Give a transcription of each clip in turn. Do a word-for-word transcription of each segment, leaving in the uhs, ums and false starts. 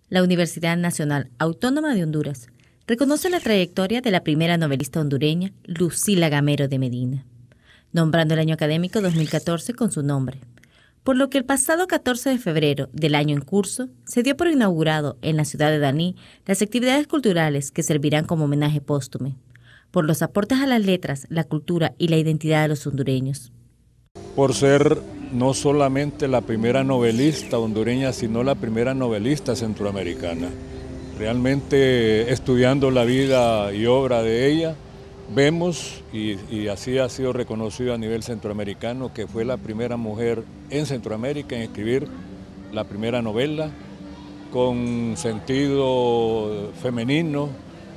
La Universidad Nacional Autónoma de Honduras reconoce la trayectoria de la primera novelista hondureña, Lucila Gamero de Medina, nombrando el año académico dos mil catorce con su nombre, por lo que el pasado catorce de febrero del año en curso se dio por inaugurado en la ciudad de Daní las actividades culturales que servirán como homenaje póstumo por los aportes a las letras, la cultura y la identidad de los hondureños. Por ser no solamente la primera novelista hondureña, sino la primera novelista centroamericana. Realmente estudiando la vida y obra de ella, vemos, y, y así ha sido reconocido a nivel centroamericano, que fue la primera mujer en Centroamérica en escribir la primera novela con sentido femenino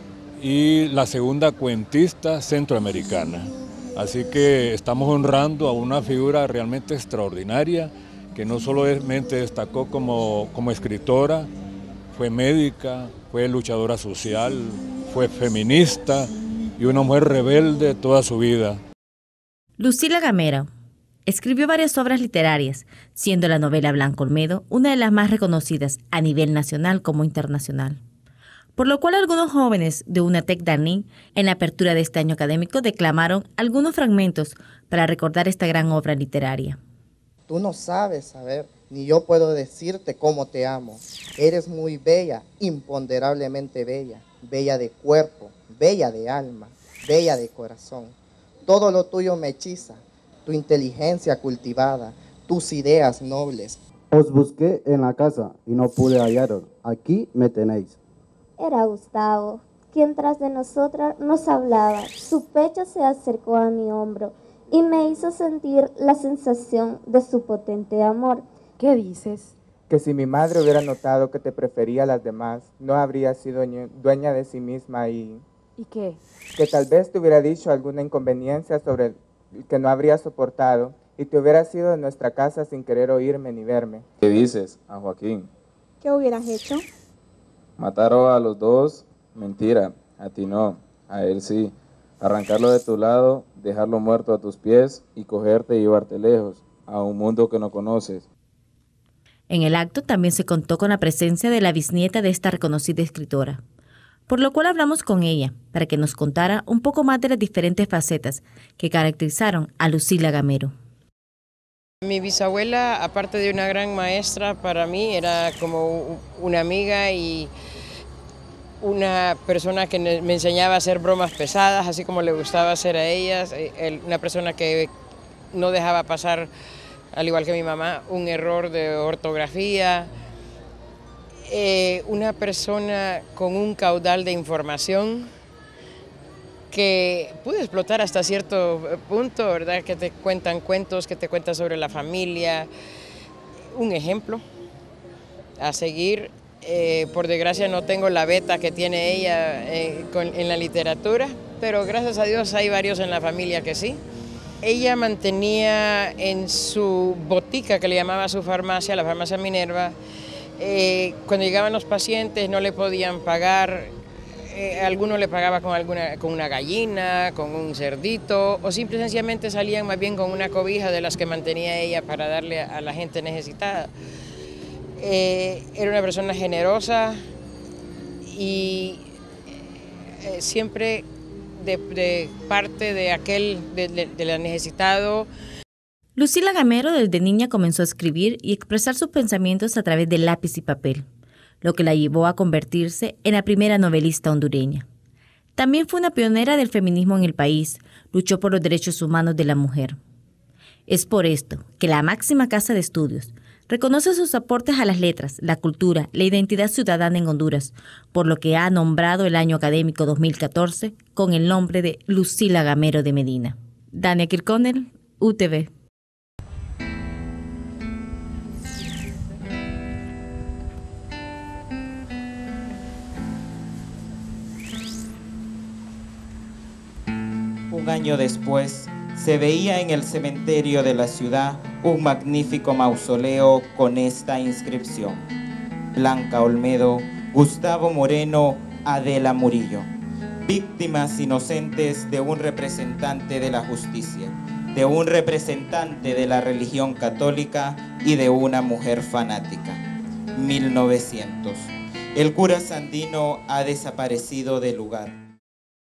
y la segunda cuentista centroamericana. Así que estamos honrando a una figura realmente extraordinaria, que no solamente destacó como, como escritora, fue médica, fue luchadora social, fue feminista y una mujer rebelde toda su vida. Lucila Gamero escribió varias obras literarias, siendo la novela Blanco Olmedo una de las más reconocidas a nivel nacional como internacional. Por lo cual algunos jóvenes de UNATEC Daní, en la apertura de este año académico, declamaron algunos fragmentos para recordar esta gran obra literaria. Tú no sabes saber, ni yo puedo decirte cómo te amo. Eres muy bella, imponderablemente bella, bella de cuerpo, bella de alma, bella de corazón. Todo lo tuyo me hechiza, tu inteligencia cultivada, tus ideas nobles. Os busqué en la casa y no pude hallaros. Aquí me tenéis. Era Gustavo, quien tras de nosotras nos hablaba. Su pecho se acercó a mi hombro y me hizo sentir la sensación de su potente amor. ¿Qué dices? Que si mi madre hubiera notado que te prefería a las demás, no habría sido dueña de sí misma y... ¿Y qué? Que tal vez te hubiera dicho alguna inconveniencia sobre el que no habría soportado y te hubieras ido de nuestra casa sin querer oírme ni verme. ¿Qué dices a Joaquín? ¿Qué hubieras hecho? Mataron a los dos, mentira, a ti no, a él sí. Arrancarlo de tu lado, dejarlo muerto a tus pies y cogerte y llevarte lejos, a un mundo que no conoces. En el acto también se contó con la presencia de la bisnieta de esta reconocida escritora, por lo cual hablamos con ella para que nos contara un poco más de las diferentes facetas que caracterizaron a Lucila Gamero. Mi bisabuela, aparte de una gran maestra, para mí era como una amiga y una persona que me enseñaba a hacer bromas pesadas, así como le gustaba hacer a ellas, una persona que no dejaba pasar, al igual que mi mamá, un error de ortografía, eh, una persona con un caudal de información que pude explotar hasta cierto punto, ¿verdad? Que te cuentan cuentos, que te cuentan sobre la familia, un ejemplo a seguir. Eh, por desgracia no tengo la beta que tiene ella eh, con, en la literatura, pero gracias a Dios hay varios en la familia que sí. Ella mantenía en su botica, que le llamaba su farmacia, la farmacia Minerva, eh, cuando llegaban los pacientes no le podían pagar. Eh, alguno le pagaba con, alguna, con una gallina, con un cerdito, o simple y sencillamente salían más bien con una cobija de las que mantenía ella para darle a, a la gente necesitada. Eh, era una persona generosa y eh, siempre de, de parte de aquel, de, de, de la necesitado. Lucila Gamero desde niña comenzó a escribir y expresar sus pensamientos a través de lápiz y papel, lo que la llevó a convertirse en la primera novelista hondureña. También fue una pionera del feminismo en el país, luchó por los derechos humanos de la mujer. Es por esto que la máxima casa de estudios reconoce sus aportes a las letras, la cultura, la identidad ciudadana en Honduras, por lo que ha nombrado el año académico dos mil catorce con el nombre de Lucila Gamero de Medina. Dania Kirchner, U T V. Un año después, se veía en el cementerio de la ciudad un magnífico mausoleo con esta inscripción: Blanca Olmedo, Gustavo Moreno, Adela Murillo. Víctimas inocentes de un representante de la justicia, de un representante de la religión católica y de una mujer fanática. mil novecientos. El cura Sandino ha desaparecido del lugar.